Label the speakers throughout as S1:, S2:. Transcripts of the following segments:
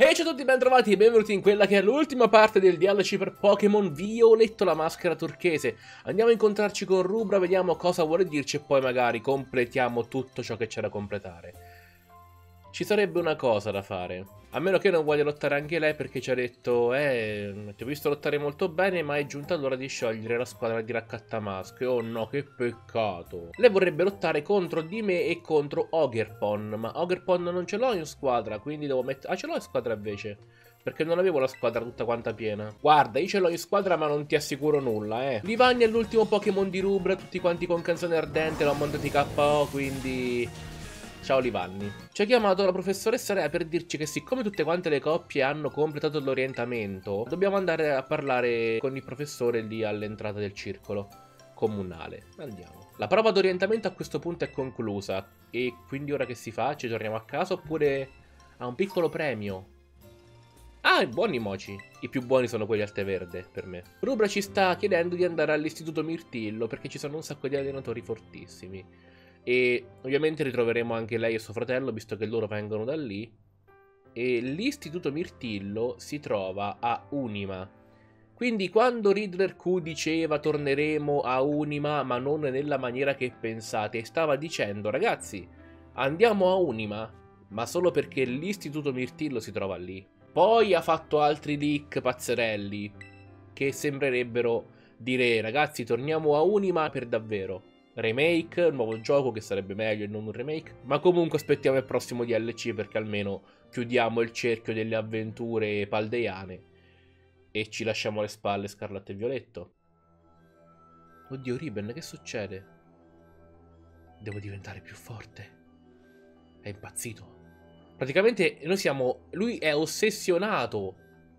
S1: E ciao a tutti, bentrovati e benvenuti in quella che è l'ultima parte del DLC per Pokémon Violetto, la maschera turchese. Andiamo a incontrarci con Rubra, vediamo cosa vuole dirci e poi magari completiamo tutto ciò che c'è da completare. Ci sarebbe una cosa da fare, a meno che non voglia lottare anche lei perché ci ha detto ti ho visto lottare molto bene ma è giunta l'ora di sciogliere la squadra di Raccattamasche. Oh no, che peccato. Lei vorrebbe lottare contro di me e contro Ogerpon, ma Ogerpon non ce l'ho in squadra, quindi devo mettere... Ah, ce l'ho in squadra invece, perché non avevo la squadra tutta quanta piena. Guarda, io ce l'ho in squadra ma non ti assicuro nulla, Livagna è l'ultimo Pokémon di Rubra, tutti quanti con canzone ardente, l'ho mandati KO, quindi... Ciao Livanni. Ci ha chiamato la professoressa Rea per dirci che siccome tutte quante le coppie hanno completato l'orientamento, dobbiamo andare a parlare con il professore lì all'entrata del circolo comunale. Andiamo. La prova d'orientamento a questo punto è conclusa. E quindi ora che si fa? Ci torniamo a casa oppure ha un piccolo premio? Ah, buoni moci. I più buoni sono quelli al tè verde, per me. Rubra ci sta chiedendo di andare all'istituto Mirtillo perché ci sono un sacco di allenatori fortissimi. E ovviamente ritroveremo anche lei e suo fratello, visto che loro vengono da lì. E l'istituto Mirtillo si trova a Unima. Quindi quando Riddler Q diceva torneremo a Unima, ma non nella maniera che pensate, stava dicendo ragazzi, andiamo a Unima, ma solo perché l'istituto Mirtillo si trova lì. Poi ha fatto altri leak pazzerelli che sembrerebbero dire ragazzi torniamo a Unima per davvero. Remake, nuovo gioco che sarebbe meglio e non un remake. Ma comunque aspettiamo il prossimo DLC perché almeno chiudiamo il cerchio delle avventure paldeiane e ci lasciamo alle spalle Scarlatto e Violetto. Oddio Riben, che succede? Devo diventare più forte. È impazzito. Praticamente noi siamo... Lui è ossessionato.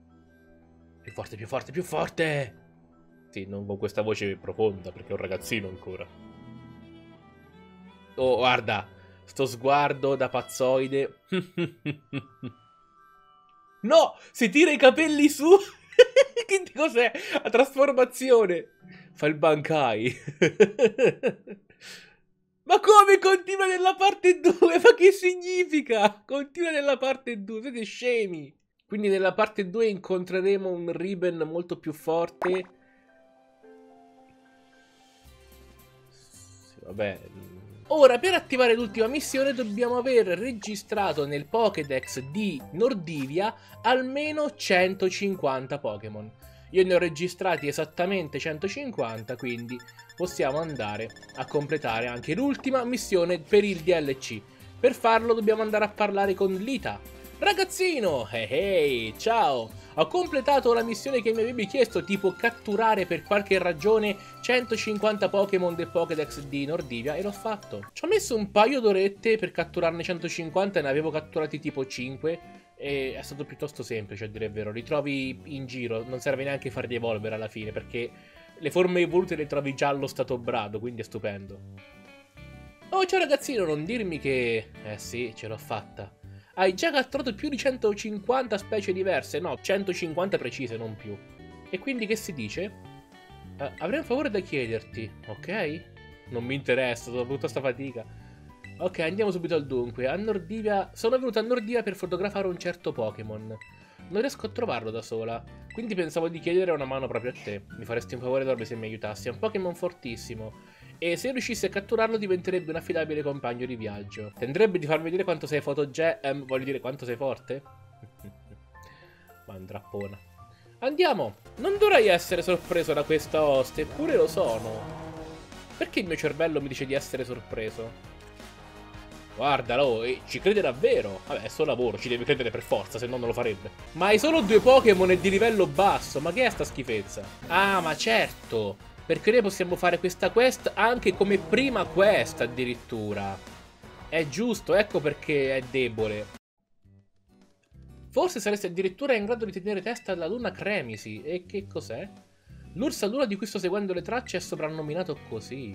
S1: Più forte, più forte, più forte! Sì, non con questa voce profonda perché è un ragazzino ancora. Oh, guarda, sto sguardo da pazzoide. No, si tira i capelli su. Che cos'è? La trasformazione. Fa il Bankai. Ma come continua nella parte 2? Ma che significa? Continua nella parte 2, siete scemi. Quindi nella parte 2 incontreremo un Riben molto più forte. Sì, vabbè... Ora, per attivare l'ultima missione dobbiamo aver registrato nel Pokédex di Nordivia almeno 150 Pokémon. Io ne ho registrati esattamente 150, quindi possiamo andare a completare anche l'ultima missione per il DLC. Per farlo dobbiamo andare a parlare con Lita. Ragazzino, hey, ciao! Ho completato la missione che mi avevi chiesto, tipo catturare per qualche ragione 150 Pokémon del Pokédex di Nordivia, e l'ho fatto. Ci ho messo un paio d'orette per catturarne 150 e ne avevo catturati tipo 5, e è stato piuttosto semplice a dire il vero. Li trovi in giro, non serve neanche farli evolvere alla fine, perché le forme evolute le trovi già allo stato brado, quindi è stupendo. Oh, ciao ragazzino, non dirmi che... sì, ce l'ho fatta. Hai già catturato più di 150 specie diverse, no, 150 precise, non più. E quindi che si dice? Avrei un favore da chiederti, ok? Non mi interessa, dopo tutta sta fatica. Ok, andiamo subito al dunque. A Nordivia... Sono venuto a Nordivia per fotografare un certo Pokémon. Non riesco a trovarlo da sola, quindi pensavo di chiedere una mano proprio a te. Mi faresti un favore enorme se mi aiutassi, è un Pokémon fortissimo. E se riuscissi a catturarlo diventerebbe un affidabile compagno di viaggio. Tenderebbe di farmi vedere quanto sei voglio dire quanto sei forte? Mandrappona. Andiamo! Non dovrei essere sorpreso da questa oste, eppure lo sono. Perché il mio cervello mi dice di essere sorpreso? Guardalo, ci crede davvero. Vabbè, è suo lavoro, ci deve credere per forza, se no non lo farebbe. Ma hai solo 2 Pokémon e di livello basso, ma che è sta schifezza? Ah, ma certo! Perché noi possiamo fare questa quest anche come prima quest addirittura. È giusto, ecco perché è debole. Forse saresti addirittura in grado di tenere testa alla luna Cremisi. E che cos'è? L'Ursa Luna di cui sto seguendo le tracce è soprannominato così.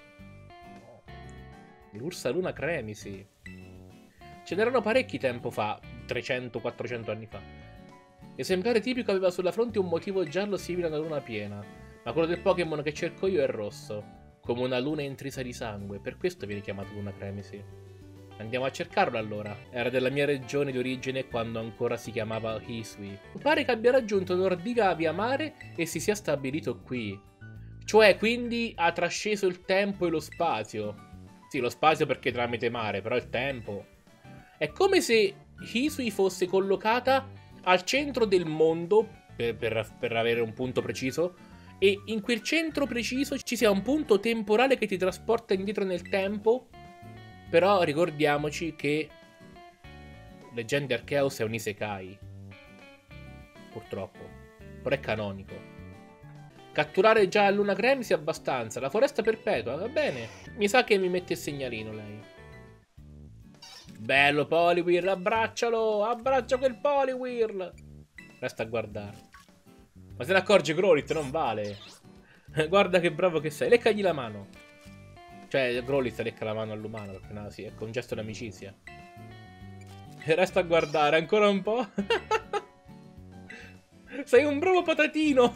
S1: L'Ursa Luna Cremisi. Ce n'erano parecchi tempo fa, 300-400 anni fa. L'esemplare tipico aveva sulla fronte un motivo giallo simile alla luna piena. Ma quello del Pokémon che cerco io è rosso, come una luna intrisa di sangue, per questo viene chiamato Luna Cremisi. Andiamo a cercarlo allora. Era della mia regione di origine quando ancora si chiamava Hisui. Pare che abbia raggiunto Nordica via mare e si sia stabilito qui. Cioè, quindi ha trasceso il tempo e lo spazio. Sì, lo spazio perché tramite mare, però il tempo. È come se Hisui fosse collocata al centro del mondo, per avere un punto preciso, e in quel centro preciso ci sia un punto temporale che ti trasporta indietro nel tempo. Però ricordiamoci che Leggende Arceus è un isekai. Purtroppo. Però è canonico. Catturare già Luna Cremisi abbastanza. La foresta perpetua, va bene. Mi sa che mi mette il segnalino lei. Bello Poliwhirl, abbraccialo! Abbraccia quel Poliwhirl! Resta a guardare. Ma se ne accorge Growlithe, non vale. Guarda che bravo che sei. Leccagli la mano. Cioè, Growlithe lecca la mano all'umano, perché no, sì, è un gesto d'amicizia. Resta a guardare ancora un po'. Sei un bravo patatino.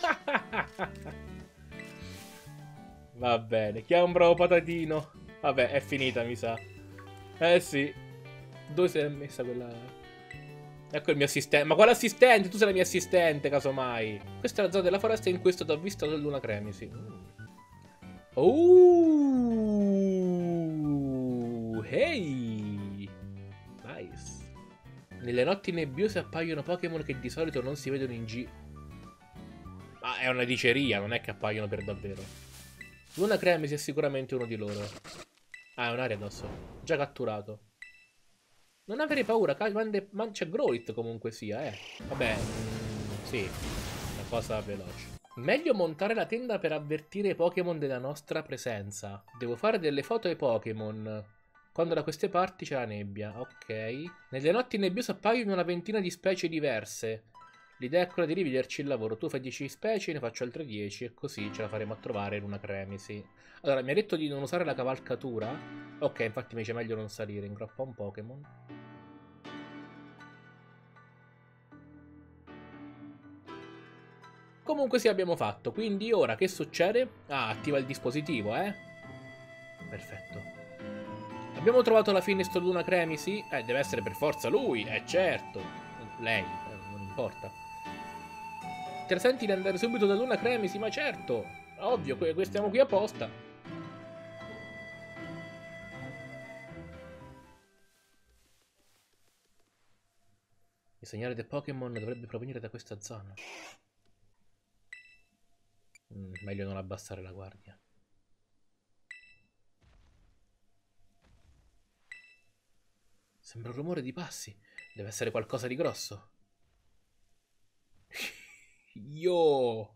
S1: Va bene, chi è un bravo patatino? Vabbè, è finita, mi sa. Eh sì. Dove si è messa quella... Ecco il mio assistente. Ma quale assistente? Tu sei la mia assistente, casomai. Questa è la zona della foresta in cui è stata vista la Luna Cremisi. Hey! Nice. Nelle notti nebbiose appaiono Pokémon che di solito non si vedono in giro. Ma è una diceria, non è che appaiono per davvero. Luna Cremisi è sicuramente uno di loro. Ah, è un Ariados. Già catturato. Non avere paura, ma c'è Growlithe comunque sia, Vabbè, sì, una cosa veloce. Meglio montare la tenda per avvertire i Pokémon della nostra presenza. Devo fare delle foto ai Pokémon. Quando da queste parti c'è la nebbia, ok. Nelle notti nebbiose appaiono una ventina di specie diverse. L'idea è quella di dividerci il lavoro. Tu fai 10 specie, ne faccio altre 10 e così ce la faremo a trovare in una Cremisi. Allora, mi ha detto di non usare la cavalcatura. Ok, infatti mi dice meglio non salire, ingroppa un Pokémon. Comunque sì, abbiamo fatto. Quindi ora che succede? Ah, attiva il dispositivo, Perfetto. Abbiamo trovato la finestra Luna Cremisi? Deve essere per forza lui, certo. Lei, non importa. Te la senti di andare subito da Luna Cremisi? Ma certo! Ovvio, stiamo qui apposta. Il segnale del Pokémon dovrebbe provenire da questa zona. Meglio non abbassare la guardia. Sembra un rumore di passi. Deve essere qualcosa di grosso. Yo!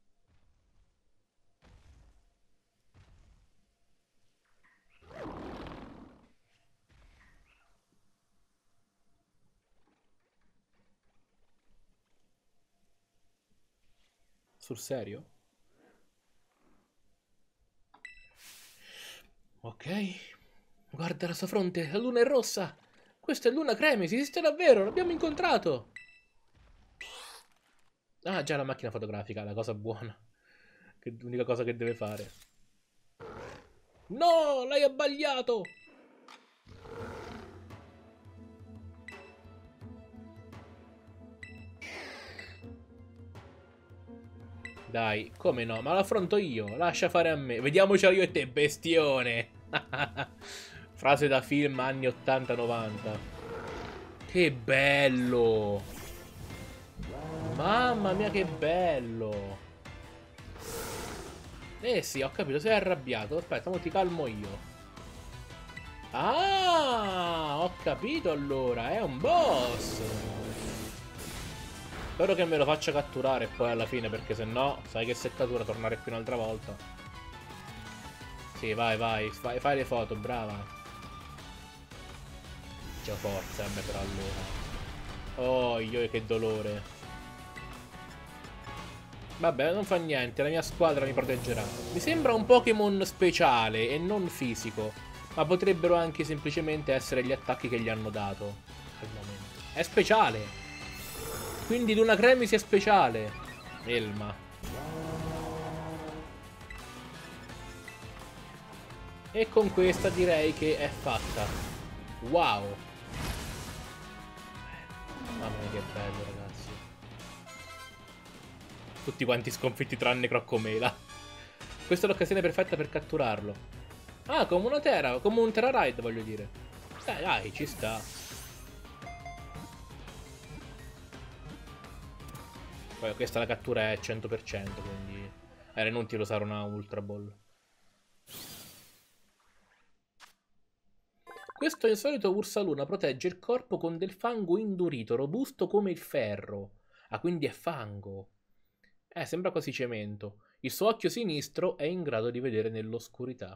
S1: Sul serio? Ok. Guarda la sua fronte, la luna è rossa. Questa è Luna Cremisi, esiste davvero, l'abbiamo incontrato. Ah, già la macchina fotografica, la cosa buona. Che è l'unica cosa che deve fare. No, l'hai abbagliato. Dai, come no? Ma l'affronto io, lascia fare a me. Vediamocela io e te, bestione. Frase da film anni 80-90. Che bello. Mamma mia, che bello. Sì, ho capito, sei arrabbiato. Aspetta, ora ti calmo io. Ah, ho capito allora, è un boss. Spero che me lo faccia catturare poi alla fine, perché se no, sai che seccatura tornare qui un'altra volta. Sì, vai, fai le foto, brava. C'ho forza, me però allora. Oh, io che dolore. Vabbè, non fa niente, la mia squadra mi proteggerà. Mi sembra un Pokémon speciale e non fisico, ma potrebbero anche semplicemente essere gli attacchi che gli hanno dato al momento. È speciale! Quindi Luna Cremisi è speciale. Elma. E con questa direi che è fatta. Wow. Mamma mia che bello, ragazzi. Tutti quanti sconfitti tranne Croccomela. Questa è l'occasione perfetta per catturarlo. Ah, come una Terra, come un Terra Ride, voglio dire. Dai, ci sta. Poi questa la cattura è 100%, quindi era inutile usare una Ultra Ball. Questo insolito Ursaluna protegge il corpo con del fango indurito, robusto come il ferro. Ah, quindi è fango. Sembra quasi cemento. Il suo occhio sinistro è in grado di vedere nell'oscurità.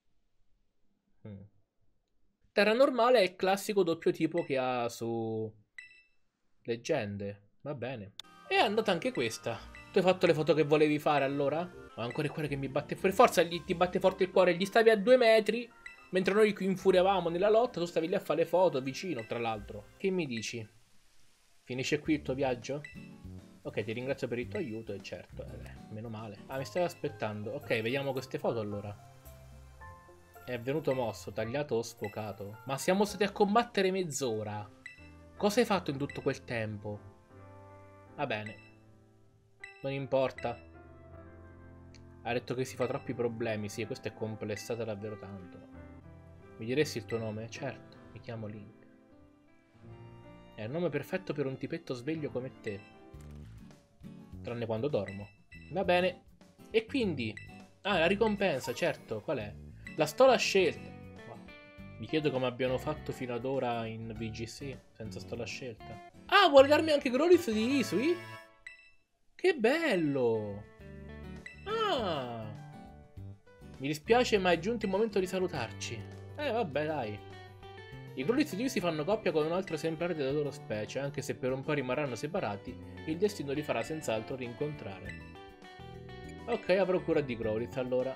S1: Terra normale è il classico doppio tipo che ha su Leggende. Va bene. E è andata anche questa. Tu hai fatto le foto che volevi fare allora? Ho ancora il cuore che mi batte fuori. Forza, ti batte forte il cuore. Gli stavi a 2 metri. Mentre noi qui infuriavamo nella lotta, tu stavi lì a fare le foto vicino, tra l'altro. Che mi dici? Finisce qui il tuo viaggio? Ok, ti ringrazio per il tuo aiuto, e certo, meno male. Ah, mi stai aspettando. Ok, vediamo queste foto allora. È venuto mosso, tagliato o sfocato. Ma siamo stati a combattere mezz'ora. Cosa hai fatto in tutto quel tempo? Va bene. Non importa. Ha detto che si fa troppi problemi. Sì, questo è complessato davvero tanto. Mi diresti il tuo nome? Certo, mi chiamo Link. È il nome perfetto per un tipetto sveglio come te. Tranne quando dormo. Va bene. E quindi... Ah, la ricompensa, certo. Qual è? La stola scelta. Wow. Mi chiedo come abbiano fatto fino ad ora in VGC senza stola scelta. Ah, vuole darmi anche Growlithe di Isui? Che bello! Ah! Mi dispiace, ma è giunto il momento di salutarci. Vabbè, dai. I Growlithe di Isui fanno coppia con un altro esemplare della loro specie, anche se per un po' rimarranno separati, il destino li farà senz'altro rincontrare. Ok, avrò cura di Growlithe allora.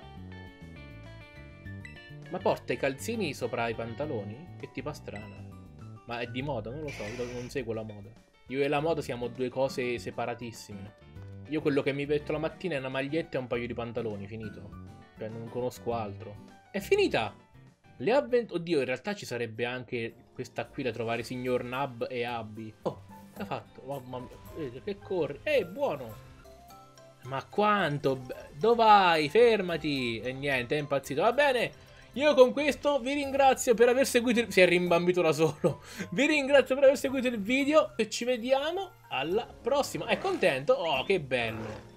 S1: Ma porta i calzini sopra i pantaloni? Che tipa strana. Ma è di moda? Non lo so, io non seguo la moda. Io e la moda siamo due cose separatissime. Io quello che mi metto la mattina è una maglietta e un paio di pantaloni, finito. Cioè, non conosco altro. È finita! Le avventure... Oddio, in realtà ci sarebbe anche questa qui da trovare, signor Nab e Abby. Oh, che ha fatto? Mamma mia, che corri. Buono! Ma quanto... Dove vai? Fermati! E niente, è impazzito. Va bene, io con questo vi ringrazio per aver seguito il... Si è rimbambito da solo. Vi ringrazio per aver seguito il video e ci vediamo alla prossima. È contento? Oh, che bello!